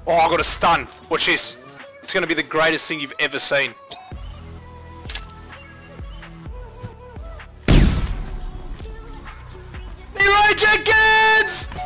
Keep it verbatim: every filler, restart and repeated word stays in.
Oh, I got a stun. Watch this. It's going to be the greatest thing you've ever seen. Leeroy Jenkins!